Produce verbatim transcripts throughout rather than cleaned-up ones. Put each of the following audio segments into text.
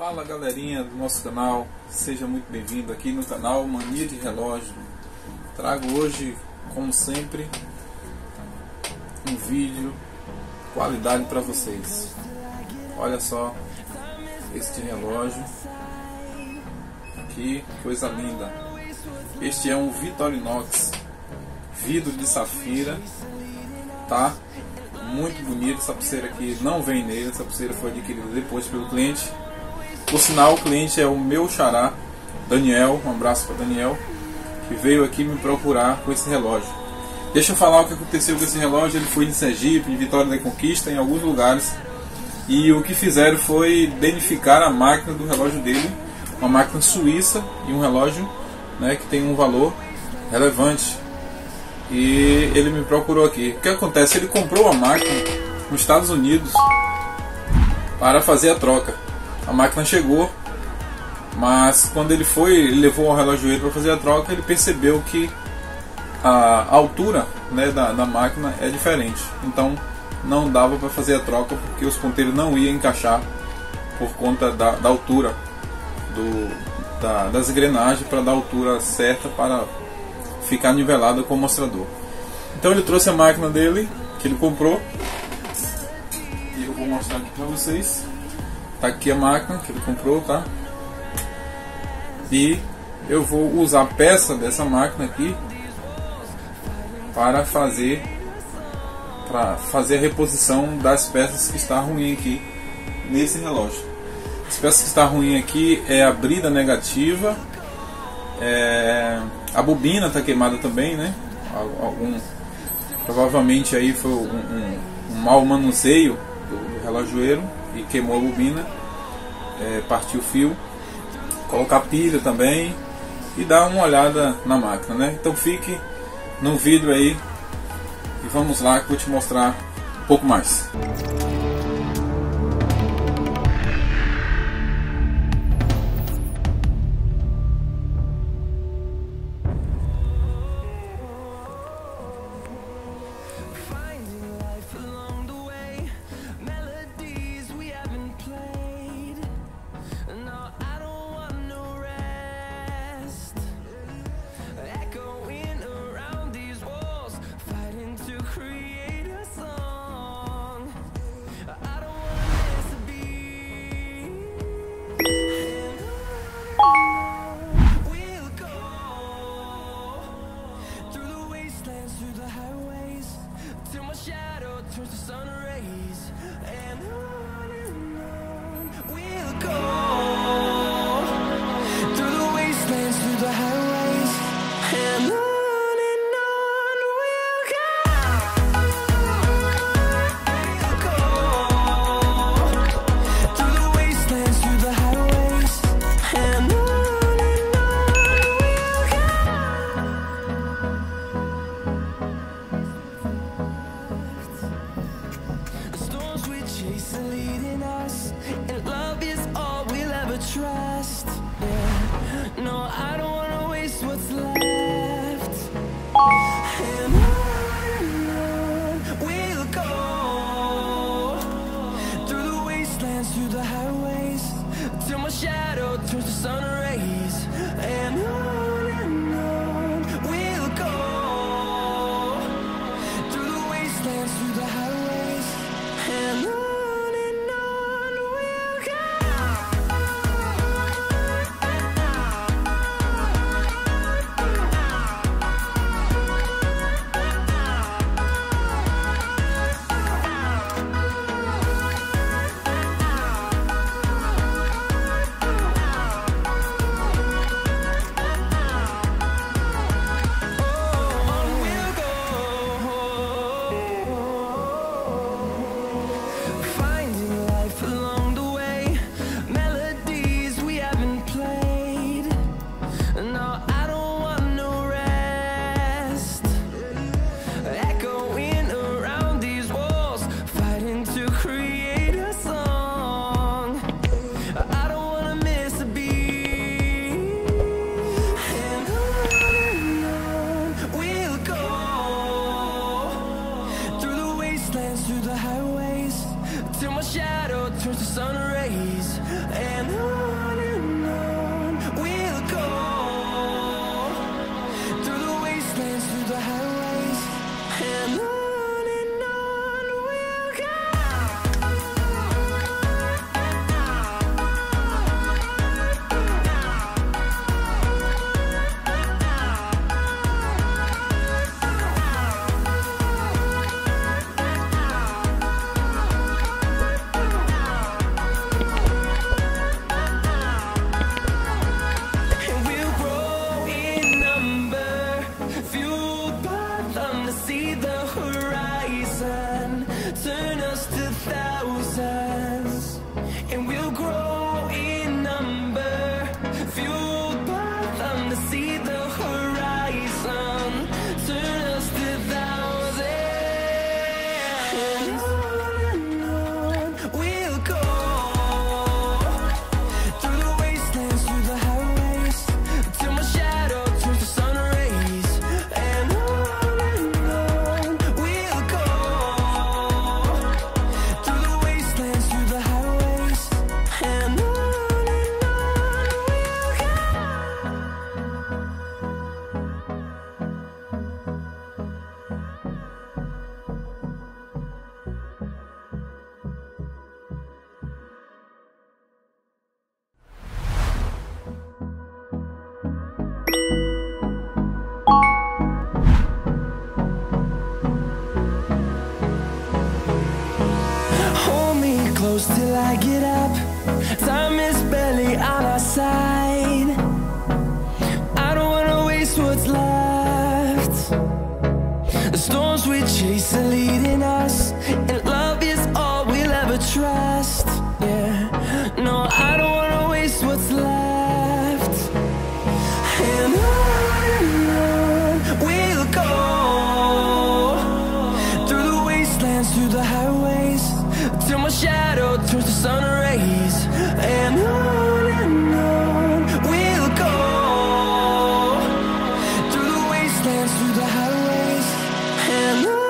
Fala galerinha do nosso canal, seja muito bem-vindo aqui no canal Mania de Relógio. Trago hoje, como sempre, um vídeo qualidade para vocês. Olha só este relógio, que coisa linda. Este é um Victorinox, vidro de safira, tá? Muito bonito. Essa pulseira aqui não vem nele, essa pulseira foi adquirida depois pelo cliente. Por sinal, o cliente é o meu xará, Daniel. Um abraço para Daniel, que veio aqui me procurar com esse relógio. Deixa eu falar o que aconteceu com esse relógio. Ele foi em Sergipe, em Vitória da Conquista, em alguns lugares, e o que fizeram foi danificar a máquina do relógio dele, uma máquina suíça e um relógio, né, que tem um valor relevante. E ele me procurou aqui. O que acontece? Ele comprou a máquina nos Estados Unidos para fazer a troca. A máquina chegou, mas quando ele foi, ele levou o relojoeiro para fazer a troca, ele percebeu que a altura, né, da, da máquina é diferente. Então não dava para fazer a troca, porque os ponteiros não iam encaixar por conta da, da altura do, da, das engrenagens, para dar a altura certa para ficar nivelada com o mostrador. Então ele trouxe a máquina dele, que ele comprou, e eu vou mostrar aqui para vocês. Tá aqui a máquina que ele comprou, tá? E eu vou usar a peça dessa máquina aqui para fazer para fazer a reposição das peças que está ruim aqui nesse relógio. As peças que está ruim aqui é a brida negativa, é, a bobina está queimada também, né? Algum, provavelmente aí foi um, um, um mau manuseio do, do relojoeiro e queimou a bobina, é, partiu o fio. Colocar pilha também e dar uma olhada na máquina, né? Então fique no vídeo aí e vamos lá que eu vou te mostrar um pouco mais. Trust, yeah. No, I don't wanna waste what's left. And on we'll go, through the wastelands, through the highways, till my shadow turns to sun rays. And on and on we'll go, through the wastelands, through the highways, and on. close till I get up. Time is barely on our side. I don't wanna waste what's left. The storms we chase are leading us, and love is all we'll ever trust. Yeah, no, I don't wanna waste what's left. And on and on we'll go, through the wastelands, through the highways, till my shadow turns to sun rays. And on and on we'll go, through the wastelands, through the highways, and on.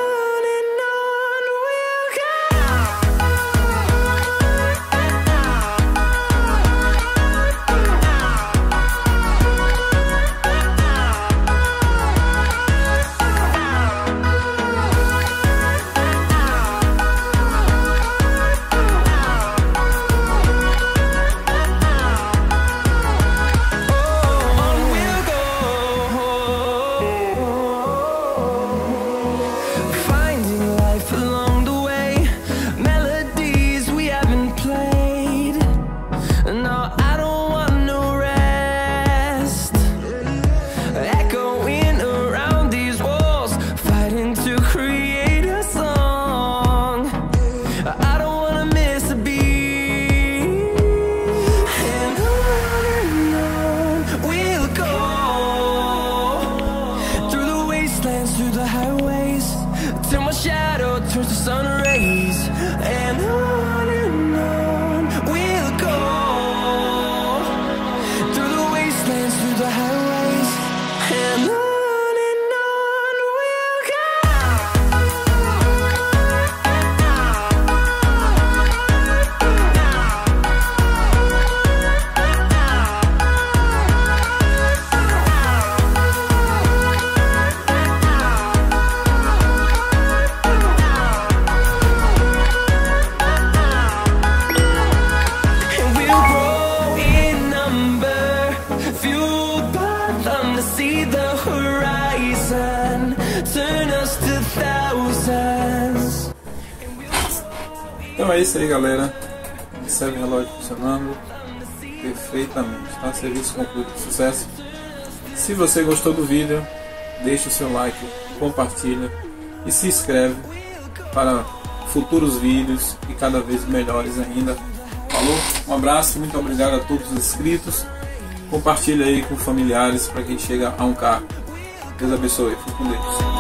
Through the highways, till my shadow turns to sun rays. And on and on we'll go, through the wastelands, through the highways, and on. See the horizon, turn us to thousands. Então é isso aí, galera. Observe o relógio funcionando perfeitamente, tá? Serviço concluído, sucesso. Se você gostou do vídeo, deixe o seu like, compartilha e se inscreve para futuros vídeos e cada vez melhores ainda. Falou? Um abraço, muito obrigado a todos os inscritos. Compartilha aí com familiares para quem chega a um K. Deus abençoe. Fique com Deus.